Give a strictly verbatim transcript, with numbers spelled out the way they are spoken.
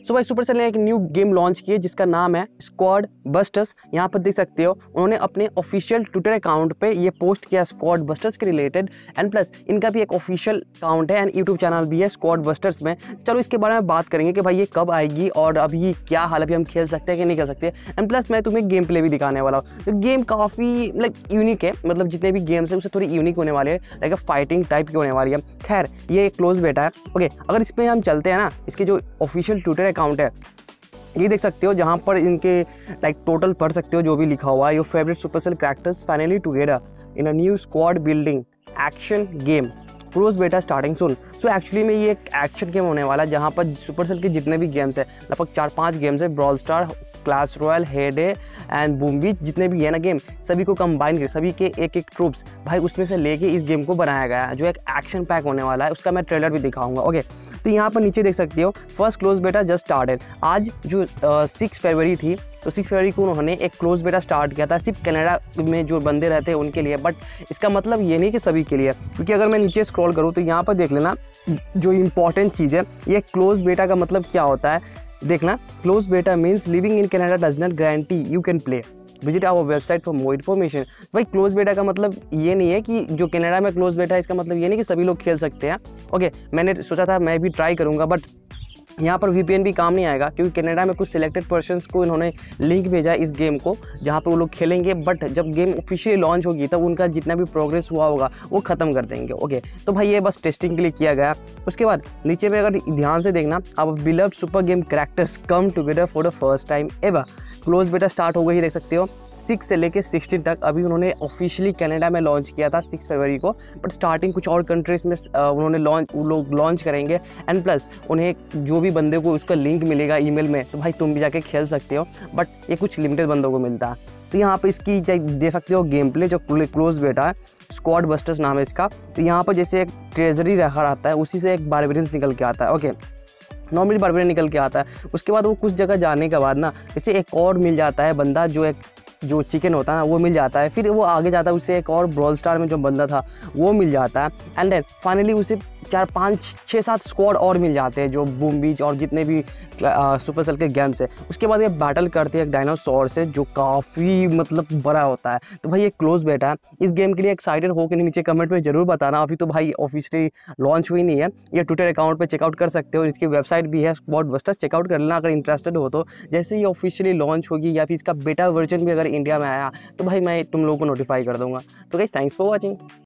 सो भाई सुपरसेल ने एक न्यू गेम लॉन्च की है जिसका नाम है स्क्वाड बस्टर्स। यहाँ पर देख सकते हो उन्होंने अपने ऑफिशियल ट्विटर अकाउंट पे ये पोस्ट किया स्क्वाड बस्टर्स के रिलेटेड, एंड प्लस इनका भी एक ऑफिशियल अकाउंट है एंड यूट्यूब चैनल भी है स्क्वाड बस्टर्स में। चलो इसके बारे में बात करेंगे कि भाई ये कब आएगी और अभी क्या हाल, अभी हम खेल सकते हैं कि नहीं खेल सकते, एंड प्लस मैं तुम्हें गेम प्ले भी दिखाने वाला हूँ। तो गेम काफ़ी लाइक यूनिक है, मतलब जितने भी गेम्स हैं उससे थोड़ी यूनिक होने वाले हैं, लाइक फाइटिंग टाइप की होने वाली है। खैर ये क्लोज बेटा है। ओके अगर इस पर हम चलते हैं ना, इसके जो ऑफिशियल ट्विटर अकाउंट है ये देख सकते हो, जहाँ पर इनके लाइक टोटल पढ़ सकते हो जो भी लिखा हुआ है। Your favourite Supercell characters finally together in a new squad building action game close beta starting soon. So actually में ये एक एक्शन गेम होने वाला है जहाँ पर सुपरसेल के जितने भी गेम्स हैं, लगभग चार पांच गेम्स है, Brawl Star, Clash Royale, Hay Day and Boom Beach, जितने भी है ना गेम सभी को कंबाइन कर सभी के एक एक ट्रूप्स भाई उसमें से लेके इस गेम को बनाया गया है, जो एक एक्शन पैक होने वाला है। उसका मैं ट्रेलर भी दिखाऊंगा। ओके तो यहाँ पर नीचे देख सकते हो first close beta just started. आज जो सिक्स फरवरी थी, तो सिक्स फरवरी को उन्होंने एक क्लोज बेटा स्टार्ट किया था सिर्फ कनाडा में जो बंदे रहते हैं उनके लिए, बट इसका मतलब ये नहीं कि सभी के लिए, क्योंकि अगर मैं नीचे स्क्रॉल करूँ तो यहाँ पर देख लेना जो इंपॉर्टेंट चीज़ है, ये क्लोज बेटा का मतलब क्या होता है देखना। Close beta means living in Canada does not guarantee you can play, visit our website for more information. भाई क्लोज बेटा का मतलब ये नहीं है कि जो कनाडा में क्लोज बेटा है इसका मतलब ये नहीं कि सभी लोग खेल सकते हैं। ओके मैंने सोचा था मैं भी ट्राई करूँगा, बट यहाँ पर वीपीएन भी काम नहीं आएगा, क्योंकि कनाडा में कुछ सिलेक्टेड पर्सन्स को इन्होंने लिंक भेजा है इस गेम को जहाँ पे वो लोग खेलेंगे, बट जब गेम ऑफिशियली लॉन्च होगी तब उनका जितना भी प्रोग्रेस हुआ होगा वो ख़त्म कर देंगे। ओके तो भाई ये बस टेस्टिंग के लिए किया गया। उसके बाद नीचे में अगर ध्यान से देखना, अब beloved super game characters come together for the first time ever. Close beta start हो गई, देख सकते हो सिक्स से लेके सिक्सटीन तक अभी उन्होंने ऑफिशियली कनाडा में लॉन्च किया था सिक्स फरवरी को, बट स्टार्टिंग कुछ और कंट्रीज़ में उन्होंने लॉन्च वो लोग लॉन्च करेंगे, एंड प्लस उन्हें जो भी बंदे को उसका लिंक मिलेगा ईमेल में तो भाई तुम भी जाके खेल सकते हो, बट ये कुछ लिमिटेड बंदों को मिलता है। तो यहाँ पर इसकी दे सकते हो गेम प्ले जो क्लोज बेटा है, स्क्वाड बस्टर्स नाम है इसका। तो यहाँ पर जैसे एक ट्रेजरी रखा रहता है उसी से एक बारबेरियंस निकल के आता है। ओके नॉर्मली बारबेरियन निकल के आता है, उसके बाद वो कुछ जगह जाने के बाद ना इसे एक और मिल जाता है बंदा, जो एक जो चिकन होता है ना वो मिल जाता है, फिर वो आगे जाता है उसे एक और ब्रॉल स्टार में जो बंदा था वो मिल जाता है, एंड देन फाइनली उसे चार पाँच छः सात स्क्वाड और मिल जाते हैं जो बूम बीच और जितने भी सुपरसेल के गेम्स है। उसके बाद ये बैटल करते हैं एक डायनासोर से जो काफ़ी मतलब बड़ा होता है। तो भाई ये क्लोज बेटा है, इस गेम के लिए एक्साइटेड हो कि नीचे कमेंट में जरूर बताना। अभी तो भाई ऑफिशियली लॉन्च हुई नहीं है, ये ट्विटर अकाउंट पे चेकआउट कर सकते हो, इसकी वेबसाइट भी है स्क्वाड बस्टर्स, चेकआउट कर लेना अगर इंटरेस्टेड हो तो। जैसे ये ऑफिशियली लॉन्च होगी या फिर इसका बेटा वर्जन भी अगर इंडिया में आया तो भाई मैं तुम लोगों को नोटिफाई कर दूंगा। तो गाइस थैंक्स फॉर वॉचिंग।